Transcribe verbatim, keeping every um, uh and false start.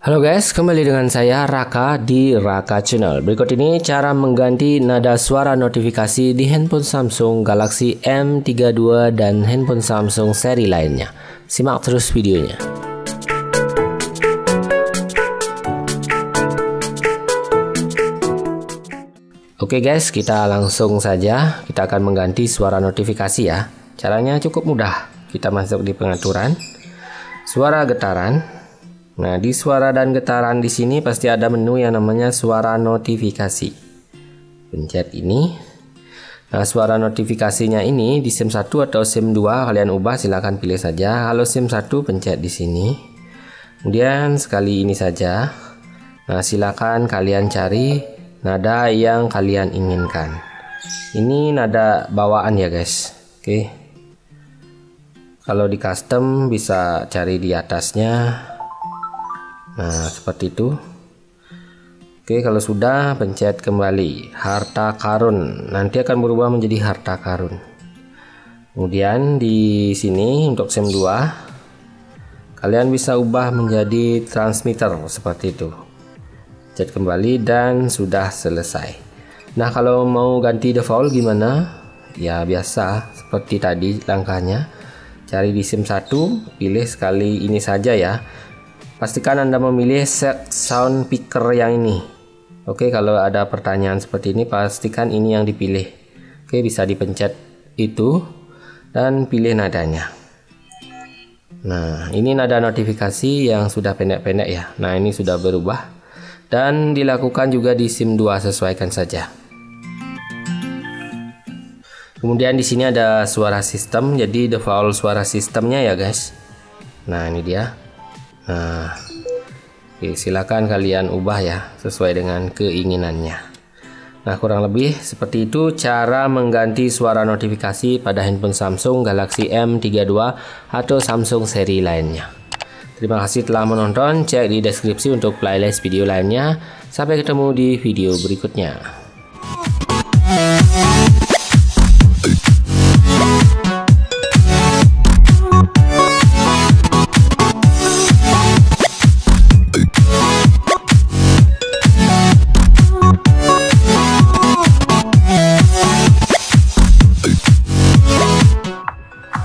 Halo guys, kembali dengan saya Raka di Raka Channel. Berikut ini cara mengganti nada suara notifikasi di handphone Samsung Galaxy M tiga puluh dua dan handphone Samsung seri lainnya. Simak terus videonya. Oke guys, kita langsung saja. Kita akan mengganti suara notifikasi ya. Caranya cukup mudah. Kita masuk di pengaturan, suara getaran. Nah, di suara dan getaran di sini pasti ada menu yang namanya suara notifikasi. Pencet ini. Nah, suara notifikasinya ini di SIM satu atau SIM dua kalian ubah, silahkan pilih saja. Kalau SIM satu pencet di sini. Kemudian sekali ini saja. Nah, silakan kalian cari nada yang kalian inginkan. Ini nada bawaan ya, guys. Oke. Kalau di custom bisa cari di atasnya. Nah, seperti itu. Oke, kalau sudah pencet kembali harta karun. Nanti akan berubah menjadi harta karun. Kemudian di sini untuk SIM dua kalian bisa ubah menjadi transmitter seperti itu. Pencet kembali dan sudah selesai. Nah, kalau mau ganti default gimana? Ya biasa seperti tadi langkahnya. Cari di SIM satu, pilih sekali ini saja ya. Pastikan Anda memilih set sound picker yang ini. Oke, kalau ada pertanyaan seperti ini pastikan ini yang dipilih. Oke, bisa dipencet itu dan pilih nadanya. Nah, ini nada notifikasi yang sudah pendek-pendek ya. Nah, ini sudah berubah dan dilakukan juga di SIM dua, sesuaikan saja. Kemudian di sini ada suara sistem, jadi default suara sistemnya ya guys. Nah, ini dia. Nah, oke, silakan kalian ubah ya sesuai dengan keinginannya. Nah, kurang lebih seperti itu cara mengganti suara notifikasi pada handphone Samsung Galaxy M tiga puluh dua atau Samsung seri lainnya. Terima kasih telah menonton, cek di deskripsi untuk playlist video lainnya. Sampai ketemu di video berikutnya.